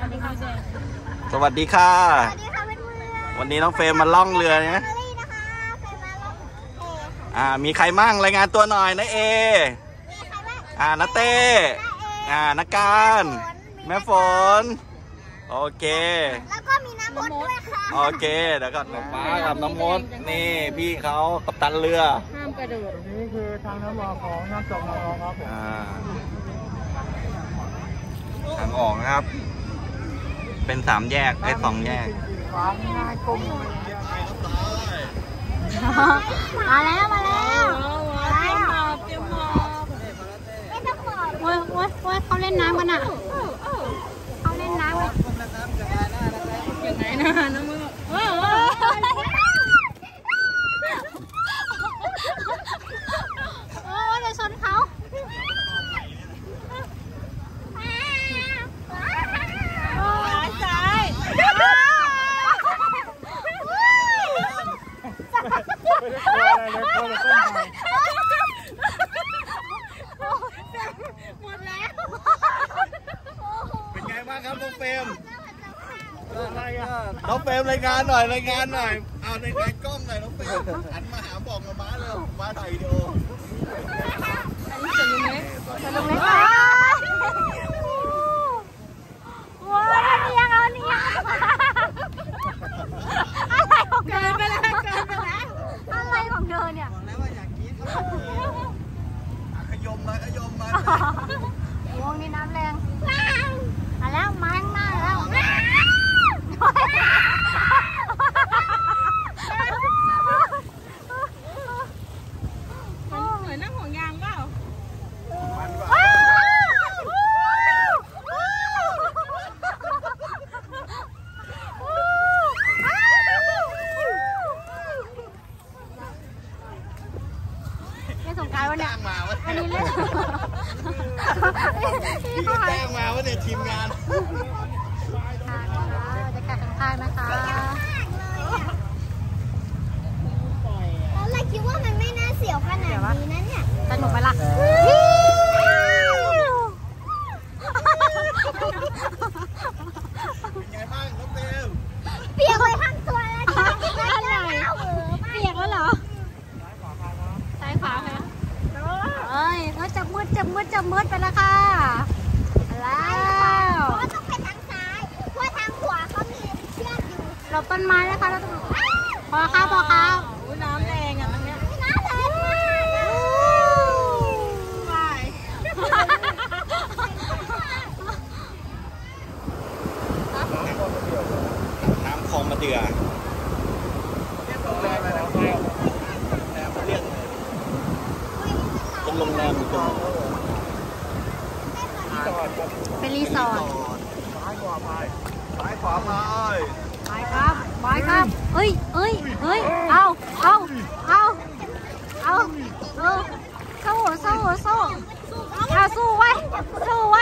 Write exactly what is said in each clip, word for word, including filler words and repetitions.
สวัสดีค่ะวันนี้น้องเฟรมมาล่องเรือนะอ่ามีใครมั่งรายงานตัวหน่อยนะเออ่านาเต้อ่านักการแม่ฝนโอเคแล้วก็มีน้ำมดด้วยค่ะโอเคเดี๋ยวก่อนป้ากับน้ำมดนี่พี่เขากัปตันเรือห้ามกระโดดนี่คือทางน้ำรอของน้ำตกนรครับผมทางออกครับเป็นสามแยกไอ้สองแยกมาแล้วมาแล้วเตรียมหมอบไม่ต้องหมอบโอ้ยโอ้ยโอ้ยเขาเล่นน้ำกันอ่ะเขาเล่นน้ำยังไงนะน้ำมือโอ้ยโอ้ยเดี๋ยวชนเขาเป็นไงบ้างครับน้องเฟรมน้องเฟรมรายงานหน่อยรายงานหน่อยเอารายงานกล้องหน่อยน้องเฟรมหันมาหาบอกกับม้าเลยม้าถ่ายวิดีโออันนี้จะลุงเล็กจะลุงเล็กว้าวนี่ยังเอานี่ยังอะไรของเธอเกินไปแล้วเกินไปแล้วอะไรของเธอเนี่ยแล้วว่าอยากกินขยมมาขยมมาวงนี้น้ำแรงมาแล้วมาข้างหน้าแล้วเหมือนนั่งห่วงยางเปล่ามันว่าเล่นสงกรานต์วันนี้วันนี้เล่นพี่ก็แจ้งมาว่าเนี่ยทีมงานจะแข่งขันนะคะตอนแรกคิดว่ามันไม่น่าเสียวขนาดนี้นะเนี่ยสนุกไหมล่ะเป็นไงบ้างน้องเบลเปียกไปทั้งตัวแล้วอะไรเปียกแล้วเหรอซ้ายขวาไหมเอ้ยเขาจับมืดจับมืดจับมืดไปแล้วค่ะแล้วเพราะต้องไปทางซ้ายเพราะทางขวาเขามีเชือกอยู่เราต้นไม้นะคะเราต้องพอค่ะพอค่ะน้ำแรงอ่ะตรงเนี้ยน้ำแรงมากน้ำคลองมาเดือเป็นโรงแรมอยู่ตรงเป็นรีสอร์ทซ้ายขวาไปซ้ายขวาไปไปครับไปครับเอ้ยเอ้ยเอ้ยเอาเอาเอาเอาเออสู้สู้สู้เอาสู้ไว้สู้ไว้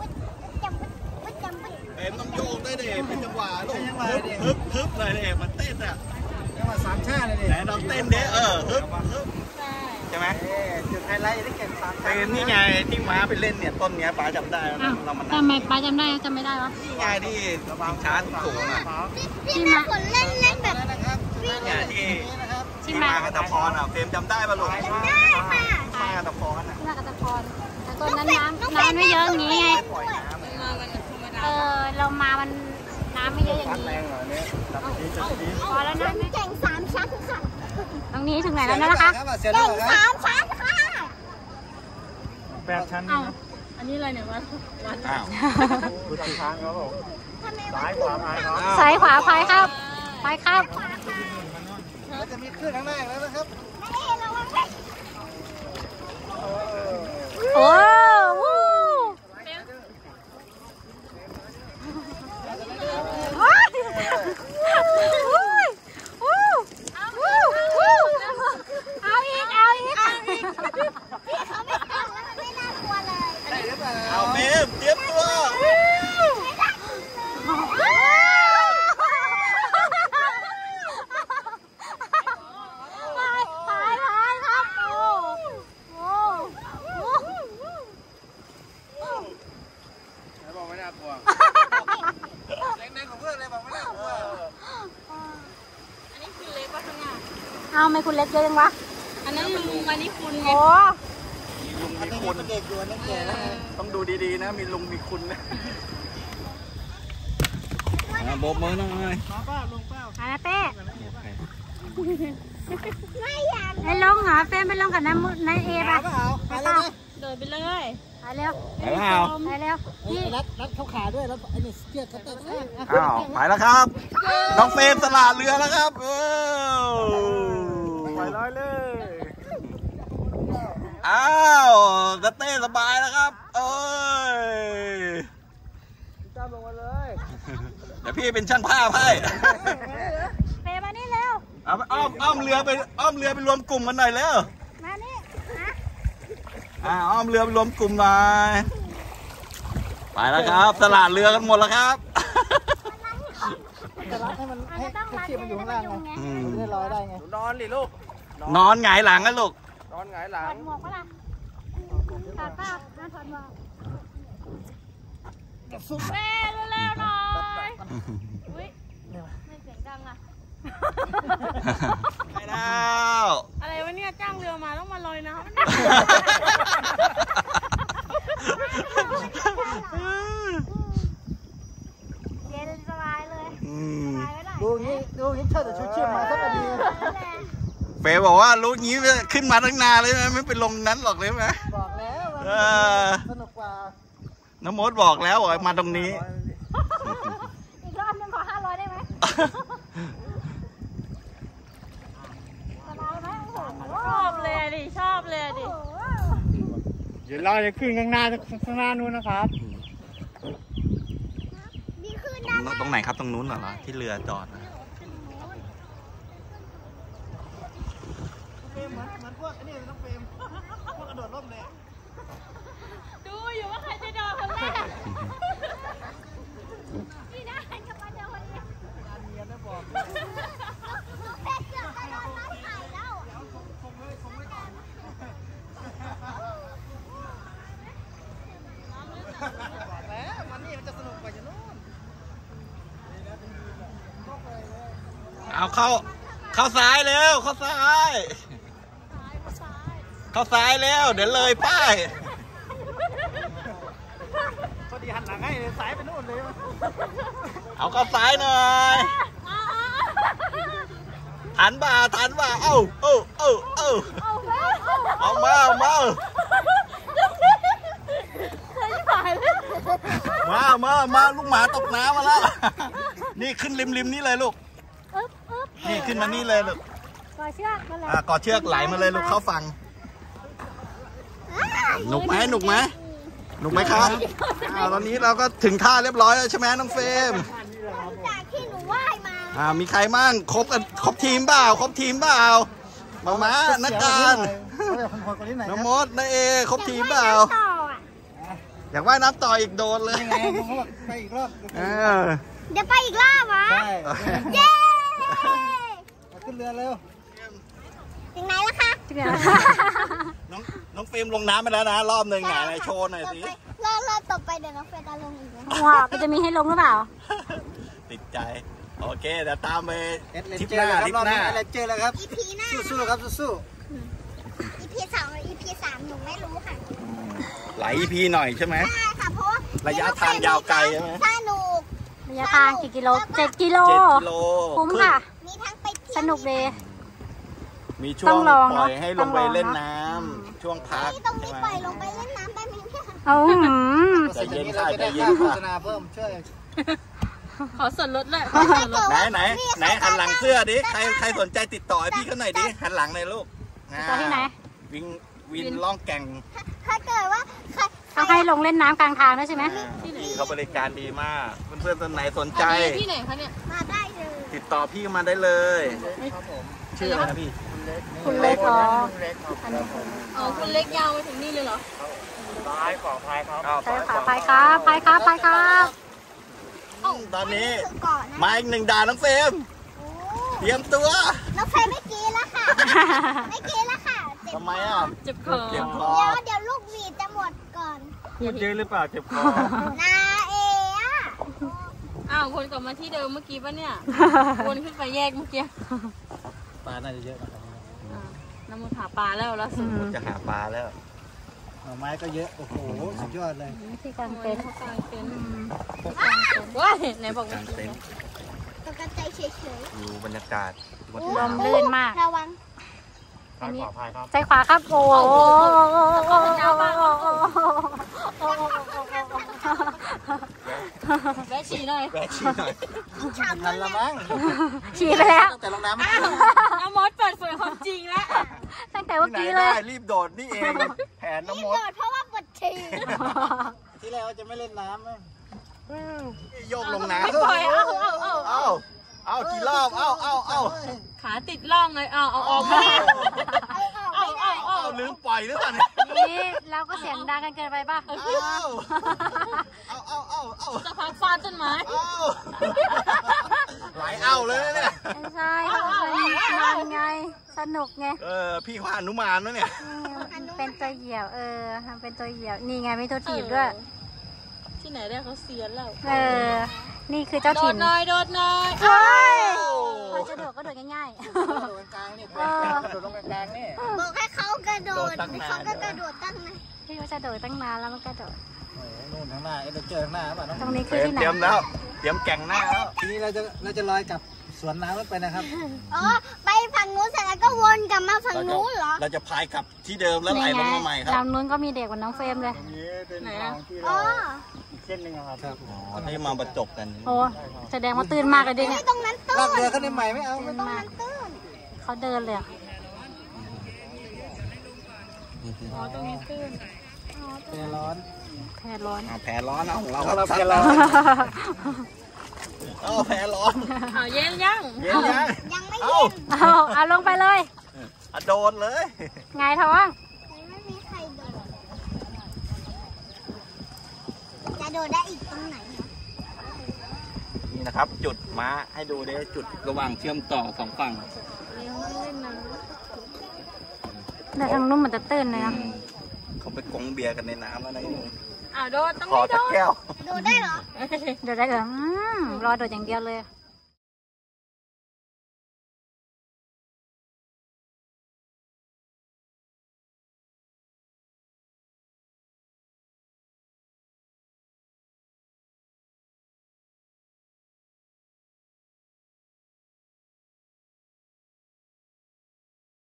เอ็มต้องโยกได้เด็เป็นจังหวะลูกฮึบฮึบเลยเด็มันเต้นอ่ะจังหวะสามชาติเลยเด็ไหนลองเต้นเด้เออฮึบฮึบใช่ไหมจุดไฮไลท์ได้เก็บสามชาติเป็นนี่ไงที่ม้าไปเล่นเนี่ยต้นเนี้ยป้าจำได้เรามันทำไมป้าจำได้จำไม่ได้หรอนี่ไงที่ระวังช้าสูงอ่ะที่มาคนเล่นเล่นแบบนี่ไงที่ที่มากัตพรอ่ะเฟรมจำได้ป่ะลูกจำได้ค่ะมากัตพรอ่ะมากัตพรแต่ตอนนั้นน้ำน้ำไม่เยอะอย่างนี้ไงเออเรามามันน้ำไม่เยอะอย่างนี้พอแล้วนะเก่งสามชั้นค่ะตรงนี้ถึงไหนแล้วนะคะเก่งสามชั้นค่ะแปดชั้นอันนี้อะไรเนี่ยวัดวัดอ้าวดูทางครับผมซ้ายขวาพายครับซ้ายขวาพายครับพายครับจะมีขึ้นข้างหน้าแล้วนะครับโอ้เอาอีกเอาอีกเขาไม่เอาแล้วมันไม่น่ากลัวเลยเอาเมมเตรียมตัวพายพายครับโอ้โหเอาไม่คุณเล็กเยอะยังวะอันนั้นลุงอันนี้คุณไงโอ้มีลุงมีคุณเด็กอยู่นั่นแก่ต้องดูดีๆนะมีลุงมีคุณนะโบกมือหน่อยอานาเต้ไม่อยากไอ้ลงเหรอเฟรมไปลงกับน้ำน้ำเอป่ะไปเปล่าเดินไปเลยไปเร็วไปแล้วไปเร็วพี่รัดรัดเข้าขาด้วยแล้วไอ้นี่เชือกเขาตัดอ้าวไปแล้วครับน้องเฟรมสละเรือแล้วครับเออไปร้อยเลยอ้าวสเต้สบายแล้วครับเอ้ยจ้าลงมาเลยเดี๋ยวพี่เป็นช่างภาพให้เฟรมมานี่เร็วเอาอ้อมอ้อมเรือไปอ้อมเรือไปรวมกลุ่มกันหน่อยแล้วมานี่นะอ่าอ้อมเรือไปรวมกลุ่มหน่อยไปแล้วครับสละเรือกันหมดแล้วครับจะรัดให้มันให้ต้องให้รัดเชือกมันอยู่ข้างล่างไงอืมมันจะได้ลอยได้ไงนอนดิลูกนอนหงายหลังกันลูกนอนหงายหลัถอง ดหมวกปะล่ะถอดป่ะมาถอดหมวกแม่เร็วๆหน่อยอุ้ยไม่เสียงดังอ่ะไปแล้วอะไรวะเนี่ยจ้างเรือมาต้องมาลอยน้ำเย็นสบายเลยอืมสบายไว้หน่อยดูงี้ดูงี้เชิดแต่ชูชีพมาสักนาทีเฟย์บอกว่ารู้งี้ขึ้นมาตั้งนานเลยไหมไม่ไปลงนั้นหรอกเลยไหมบอกแล้วเออสนุกกว่าน้ำมดบอกแล้วบอกมาตรงนี้อีกรอบนึงขอห้าร้อยได้ไหมสบายไหมโอ้โหชอบเลยดิชอบเลยดิเดี๋ยวเราจะขึ้นข้างหน้าข้างหน้านู้นนะครับดีขึ้นด้านหน้าตรงไหนครับตรงนู้นเหรอที่เรือจอดนะเฟรมเหมือนเหมือนพวกไอ้นี่น้องเฟรมพวกกระโดดร่มเลยดูอยู่ว่าใครจะโดนคนแรกนี่นะเห็นกับมันเดียวคนเดียวอันเนียนได้บอกน้องเป็ดเกือบจะโดนน้ำไข่แล้วบอกแล้วมันนี่มันจะสนุกกว่าอยู่นู้นเอาเข้าเข้าซ้ายเร็วเข้าซ้ายเข้าซ้ายแล้วเดี๋ยวเลยป้ายพอดีหันหลังให้เลยสายไปนู่นเลยเอาเข้าซ้ายหน่อยทันบ่าทันบ่าเอ้าเอ้าเอ้าเอ้าเอามาเอามามามามาลูกหมาตกน้ำมาแล้วนี่ขึ้นริมริมนี่เลยลูกอึ๊บอึ๊บนี่ขึ้นมานี่เลยลูกกอเชือกมาเลยอ่ากอดเชือกไหลมาเลยลูกเข้าฝั่งหนุกไหมหนุกไหมหนุกไหมครับอ่าตอนนี้เราก็ถึงท่าเรียบร้อยแล้วใช่ไหมน้องเฟรมจากที่หนูว่ายมาอ่ามีใครมั่งครบกันครบทีมเปล่าครบทีมเปล่ามาม้านักการคนคนนี้ไหนน้องนะมดน้าเอครบทีมเปล่าต่ออ่ะอยากว่ายน้ำต่ออีกโดนเลยยังไงเขาบอกไปอีกรอบเออเดี๋ยวไปอีกรอบวะใช่เย้ขึ้นเรือเร็วถึงไหนแล้วคะเดี๋ยวน้องน้องเฟรมลงน้ำไปแล้วนะรอบหนึ่งไหนไหนโชว์หน่อยสิรอบรอบต่อไปเดี๋ยวน้องเฟรดาลงอีกนะว้าวมันจะมีให้ลงหรือเปล่าติดใจโอเคเดี๋ยวตามไปเอ็ดเลนทริปเจหอน้าร์ทริปรอบหนี้น้าเอ็ดเลนเจอร์แล้วครับอีพีหน้าสู้ๆครับสู้อีพีสองหรืออีพีสามหนูไม่รู้ค่ะหลาย อี พี หน่อยใช่ไหมใช่ค่ะเพราะว่าระยะทางยาวไกลใช่ไหมสนุกระยะทางกี่กิโลเจ็ดกิโลเจ็ดกิโลคุ้มค่ะมีทั้งไปเที่ยวสนุกดีมีช่วต้งองลองปล่อยเนอะให้ลต้อง งไปลองเล่นเนอะน้ำช่วงพักนี่ต้องใช่มีไหมปล่อยลงไปเล่นน้ำได้ไหมเนี่ยเอาหืมๆใจเย็นเราค่ะจะได้ใจเย็นค่าโฆค่ะษณาเพิ่มช่วยขอส่วนลดเลยไหนไหนไหนหันหลังเสื้อดิใครใครสนใจติดต่อให้พี่เขาหน่อยดิหันหลังหน่อยลูกต่อที่ไหนวินวินล่องแก่งถ้าเกิดว่าใครต้องให้ลงเล่นน้ำกลางทางด้วยใช่ไหมพี่เขาบริการดีมากเพื่อนๆคนไหนสนใจที่ไหนคะเนี่ยมาได้เลยติดต่อพี่มาได้เลยชื่ออะไรนะพี่คุณเล็กอ๋ออ๋อคุณเล็กยาวไปถึงนี่เลยเหรอซ้ายขวาพายครับใช่ค่ะไปครับไปครับไปครับตอนนี้คือก่อนนะมาอีกหนึ่งด่านน้องเฟรมโอ้เตรียมตัวน้องเฟรไม่กินแล้วค่ะ ไม่กินแล้วค่ะเจ็บทำไมอ่ะเจ็บคอเจ็บคอเดี๋ยวเดี๋ยวลูกหวีดจะหมดก่อนพูดเยอะหรือเปล่าเจ็บคอนาเอะอ้าววนกลับมาที่เดิมเมื่อกี้ปะเนี่ย วนขึ้นไปแยกเมื่อกี้ปลาน่าจะเยอะนะครับน้ำมันหาปลาแล้วแล้วสุดจะหาปลาแล้วหน่อไม้ก็เยอะโอ้โหสุดยอดเลยวิธีการเป็นเขากลางเต็นท์ว้ายไหนบอกกลางเต็นท์ตกใจเฉยดูบรรยากาศๆลมลื่นมากระวังอันนี้ใจขวาครับโอ้โหแวะฉี่หน่อยแวะชี้หน่อยทันละมั้งฉี่ไปแล้วตั้งแต่ลงน้ำน้ำมดเปิดเผยความจริงแล้วตั้งแต่เมื่อที่ไหนกี้เลได้ยรีบโดดนี่เองแผนน้ำมโดดดเพราะว่าปวดฉี่ที่แรกว่าจะไม่เล่นน้ำไหมโยกลงน้ไม่ปล่อยเอาเอาเอาำเอ้าเอากี่รอบเอ้าเอ้าเอ้าขาติดร่องเลยเอาเอาออกมาเอาออกเอาไม่ได้เอาเอาเอาลืมปล่อยหรือเปล่าเนี่ยนี่เราก็เสียงดังกันเกินไปป่ะเอาเอาเอาเอาเอาจะพักฟาดต้นไม้เอาหลายเอาเลยนะเนี่ยไม่ใช่มันไงสนุกไงเออพี่เขาอนุมานนะเนี่ยเป็นตัวเหยี่ยวเออทำเป็นตัวเหยี่ยวนี่ไงมีตัวถีบด้วยที่ไหนได้เขาเสียแล้วเออนี่คือเจ้าโดถิ่ดนหน่อยโดดหน่อยเฮ้ยเราจะโดดก็โดดง่ายโดดกลางนี่ๆเออโดดลงกลางนี่บอกให้เขากระโดดเขาก็กระโดดตั้งนะพี่ก็จะโดดตั้งนานแล้วมันก็โดดโอ้โหนู่นข้างหน้าเอ็ดเจอข้างหน้าป่ะน้องตรงนี้เตคือรียมที่ไหนเตรียมแล้ว เตรียมแก่งหน้าแล้วทีนี้เราจะเราจะลอยกลับสวนน้ำนั้นไปนะครับอ๋อไปฝั่งนู้นเสร็จแล้วก็วนกลับมาฝั่งนู้นเหรอเราจะพายกลับที่เดิมแล้วไหลลงมาใหม่ครับลำนู้นก็มีเด็กกว่าน้องเฟรมเลยนี่เป็นไหนทาอะงที่อ๋เราออีกเส้นหนึ่งอะครับครับอ๋อที่มาบรรจบกันโอ้แสดงว่าตื่นมากเลยดิเนี่ยตรงนั้นตื้ลากนเรือขึ้นในใหม่ไม่เอาตื่นตรงมากนั้นตื้นเขาเดินเลยอะอ๋อตรงนี้ตื้นเรือร้อนแพรร้อนเอาแผลร้อนเอาของเราเราซัดเรือร้อนเอาแผลร้อนเอาเย็นยังเย็นยังยังไม่เอาเย็นเอาเอาลงไปเลยอะโดนเลยไงายท้องไม่มีใครโดดจะโดดได้อีกตรงไหนคะนี่นะครับ จุดม้าให้ดูได้จุดระหว่างเชื่อมต่อสองฝั่งแต่ทางนู้นมันจะตื่นเลยนะเขาไปกงเบียร์กันในน้ำแล้วนะอ้าวโดดต้องขอไม่โดสักดแก้วโดดได้เหรอเดี๋ยวได้เหรออืมรอโดดอย่างเดียวเลยโ